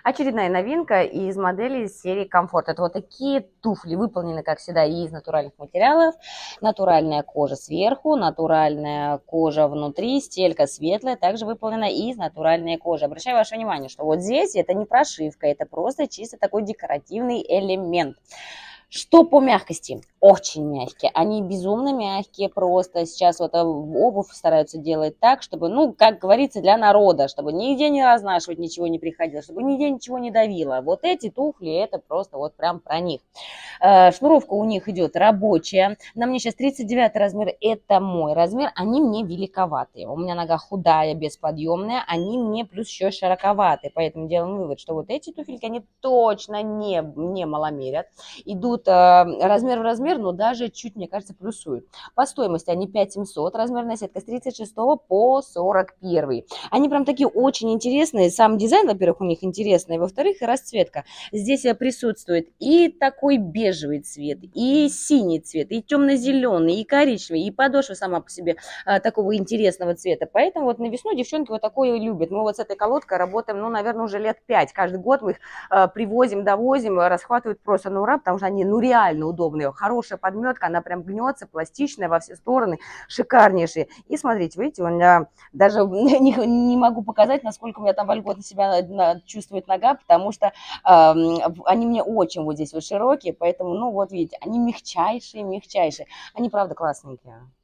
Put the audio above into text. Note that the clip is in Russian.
Очередная новинка из моделей серии Комфорт. Это вот такие туфли, выполнены, как всегда, из натуральных материалов. Натуральная кожа сверху, натуральная кожа внутри, стелька светлая, также выполнена из натуральной кожи. Обращаю ваше внимание, что вот здесь это не прошивка, это просто чисто такой декоративный элемент. Что по мягкости? Очень мягкие. Они безумно мягкие просто. Сейчас вот обувь стараются делать так, чтобы, ну, как говорится, для народа, чтобы нигде не разнашивать, ничего не приходило, чтобы нигде ничего не давило. Вот эти туфли, это просто вот прям про них. Шнуровка у них идет рабочая. На мне сейчас 39 размер, это мой размер. Они мне великоватые. У меня нога худая, бесподъемная. Они мне плюс еще широковатые. Поэтому делаем вывод, что вот эти туфельки, они точно не маломерят. Идут размер в размер, но даже чуть, мне кажется, плюсуют. По стоимости они 5700, размерная сетка с 36 по 41. Они прям такие очень интересные. Сам дизайн, во-первых, у них интересный, во-вторых, и расцветка. Здесь присутствует и такой бежевый цвет, и синий цвет, и темно-зеленый, и коричневый, и подошва сама по себе такого интересного цвета. Поэтому вот на весну девчонки вот такое любят. Мы вот с этой колодкой работаем, ну, наверное, уже лет 5. Каждый год мы их привозим, довозим, расхватывают просто на ура, потому что они, ну, реально удобные. Хорошая подметка, она прям гнется, пластичная во все стороны, шикарнейшие. И смотрите, видите, у меня даже не могу показать, насколько у меня там вольготно себя чувствует нога, потому что они мне очень вот здесь вот широкие, поэтому, ну, вот видите, они мягчайшие, мягчайшие. Они, правда, классненькие.